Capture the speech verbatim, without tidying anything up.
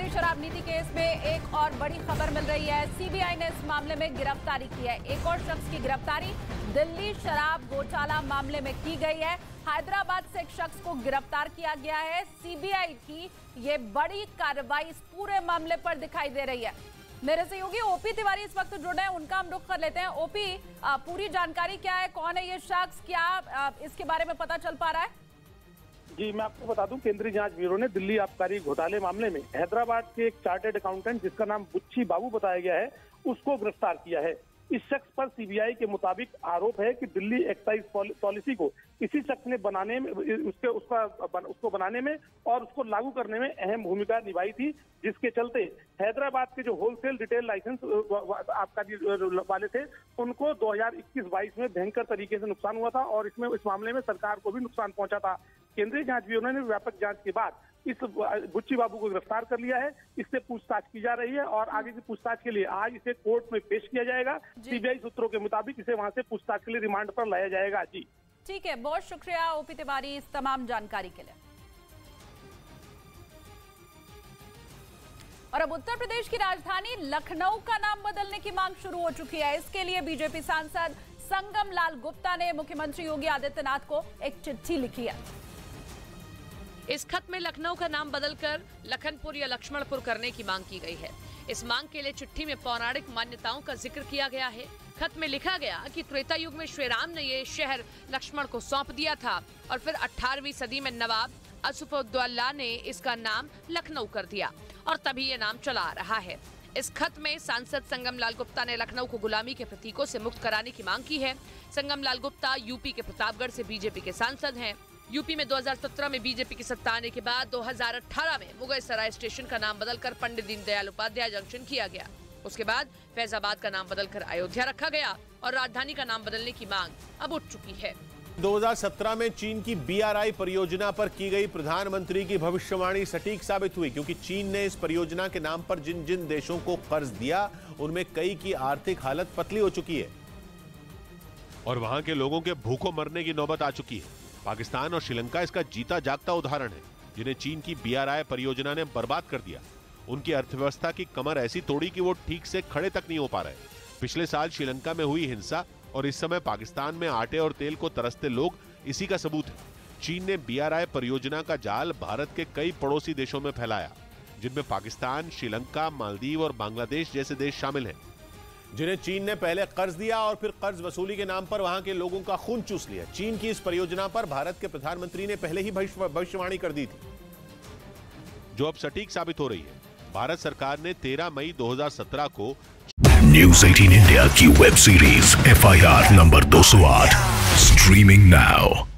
दिल्ली शराब नीति केस में एक और बड़ी खबर मिल रही है। सीबीआई ने इस मामले में गिरफ्तारी की है। एक और शख्स की गिरफ्तारी दिल्ली शराब घोटाला मामले में की गई है। हैदराबाद से एक शख्स को गिरफ्तार किया गया है। सीबीआई की ये बड़ी कार्रवाई इस पूरे मामले पर दिखाई दे रही है। मेरे सहयोगी ओपी तिवारी इस वक्त जुड़ रहे हैं, उनका हम रुख कर लेते हैं। ओपी, पूरी जानकारी क्या है, कौन है ये शख्स, क्या इसके बारे में पता चल पा रहा है? जी, मैं आपको बता दूं, केंद्रीय जांच ब्यूरो ने दिल्ली आबकारी घोटाले मामले में हैदराबाद के एक चार्टर्ड अकाउंटेंट जिसका नाम बुच्ची बाबू बताया गया है, उसको गिरफ्तार किया है। इस शख्स पर सीबीआई के मुताबिक आरोप है कि दिल्ली एक्साइज पॉलिसी को इसी शख्स ने बनाने में उसके उसका उसको बनाने में और उसको लागू करने में अहम भूमिका निभाई थी, जिसके चलते हैदराबाद के जो होलसेल रिटेल लाइसेंस आबकारी वाले थे उनको दो हज़ार इक्कीस बाईस में भयंकर तरीके से नुकसान हुआ था और इसमें इस मामले में सरकार को भी नुकसान पहुंचा था। केंद्रीय जांच ब्यूरो ने व्यापक जांच के बाद इस बुच्ची बाबू को गिरफ्तार कर लिया है। इससे पूछताछ की जा रही है और आगे की पूछताछ के लिए आज इसे कोर्ट में पेश किया जाएगा। सीबीआई सूत्रों के मुताबिक इसे वहां से पूछताछ के लिए रिमांड पर लाया जाएगा। जी ठीक है, बहुत शुक्रिया ओपी तिवारी इस तमाम जानकारी के लिए। और अब उत्तर प्रदेश की राजधानी लखनऊ का नाम बदलने की मांग शुरू हो चुकी है। इसके लिए बीजेपी सांसद संगम लाल गुप्ता ने मुख्यमंत्री योगी आदित्यनाथ को एक चिट्ठी लिखी है। इस खत में लखनऊ का नाम बदलकर लखनपुर या लक्ष्मणपुर करने की मांग की गई है। इस मांग के लिए चिट्ठी में पौराणिक मान्यताओं का जिक्र किया गया है। खत में लिखा गया कि त्रेता युग में श्री राम ने ये शहर लक्ष्मण को सौंप दिया था और फिर अठारहवीं सदी में नवाब असफउद्दौला ने इसका नाम लखनऊ कर दिया और तभी ये नाम चला आ रहा है। इस खत में सांसद संगम लाल गुप्ता ने लखनऊ को गुलामी के प्रतीकों से मुक्त कराने की मांग की है। संगम लाल गुप्ता यूपी के प्रतापगढ़ से बीजेपी के सांसद हैं। यूपी में दो हज़ार सत्रह में बीजेपी की सत्ता आने के बाद दो हज़ार अठारह में मुगल सराय स्टेशन का नाम बदलकर पंडित दीनदयाल उपाध्याय जंक्शन किया गया। उसके बाद फैजाबाद का नाम बदलकर अयोध्या रखा गया और राजधानी का नाम बदलने की मांग अब उठ चुकी है। दो हज़ार सत्रह में चीन की बीआरआई परियोजना पर की गई प्रधानमंत्री की भविष्यवाणी सटीक साबित हुई, क्योंकि चीन ने इस परियोजना के नाम पर जिन जिन देशों को कर्ज दिया उनमें कई की आर्थिक हालत पतली हो चुकी है और वहां के लोगों के भूखों मरने की नौबत आ चुकी है। पाकिस्तान और श्रीलंका इसका जीता जागता उदाहरण है, जिन्हें चीन की बीआरआई परियोजना ने बर्बाद कर दिया। उनकी अर्थव्यवस्था की कमर ऐसी तोड़ी कि वो ठीक से खड़े तक नहीं हो पा रहे। पिछले साल श्रीलंका में हुई हिंसा और इस समय पाकिस्तान में आटे और तेल को तरसते लोग इसी का सबूत है। चीन ने बीआरआई परियोजना का जाल भारत के कई पड़ोसी देशों में फैलाया, जिनमें पाकिस्तान, श्रीलंका, मालदीव और बांग्लादेश जैसे देश शामिल हैं, जिन्हें चीन ने पहले कर्ज दिया और फिर कर्ज वसूली के नाम पर वहां के लोगों का खून चूस लिया। चीन की इस परियोजना पर भारत के प्रधानमंत्री ने पहले ही भविष्यवाणी कर दी थी, जो अब सटीक साबित हो रही है। भारत सरकार ने तेरह मई दो हज़ार सत्रह को न्यूज़ अठारह इंडिया की web series F I R number दो सौ आठ स्ट्रीमिंग नाउ।